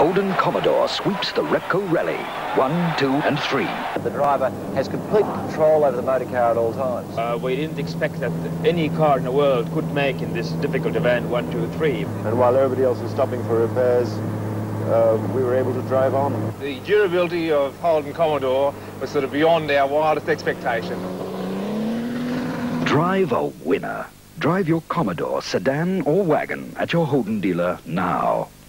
Holden Commodore sweeps the Repco Rally. 1, 2 and 3. The driver has complete control over the motor car at all times. We didn't expect that any car in the world could make in this difficult event 1, 2, 3. And while everybody else was stopping for repairs, we were able to drive on. The durability of Holden Commodore was sort of beyond our wildest expectation. Drive a winner. Drive your Commodore sedan or wagon at your Holden dealer now.